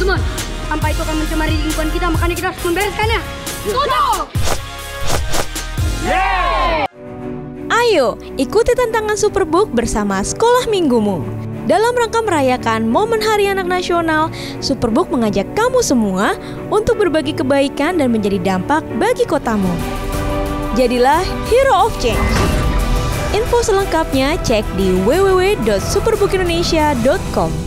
teman-teman. Sampah itu akan mencemari lingkungan kita, makanya kita harus membereskannya. Setuju! Ayo, ikuti tantangan Superbook bersama Sekolah Minggumu. Dalam rangka merayakan momen Hari Anak Nasional, Superbook mengajak kamu semua untuk berbagi kebaikan dan menjadi dampak bagi kotamu. Jadilah Hero of Change. Info selengkapnya cek di www.superbookindonesia.com.